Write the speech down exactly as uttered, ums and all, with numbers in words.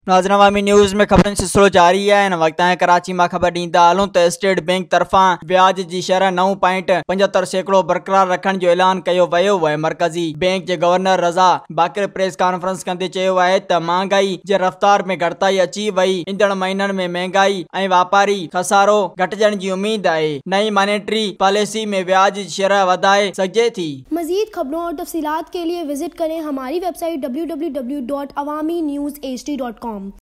नाज़रीन, अवामी न्यूज़ में ख़बरनि सिलसिलो जारी है। इन वक्त कराची मां ख़बर ॾींदा हलूं त स्टेट बैंक तरफ़ां ब्याज जी शरह नौ पॉइंट पंजहत्तर सैकड़ो बरक़रार रखण जो ऐलान कयो वियो आहे। मरकज़ी बैंक जे governor Raza Baqir press conference कंदे चयो आहे त महांगाई जे रफ़्तार में घटिताई अची वई। ईंदड़ महीननि में महांगाई ऐं वापारी खसारो घटिजण जी उम्मीद आहे। नई मॉनेटरी पॉलिसी में ब्याज जी शरह वधाए सघे थी। मज़ीद खबरों और तफसीलात के लिए विजिट करें हमारी website W W W dot Awami news H D dot com.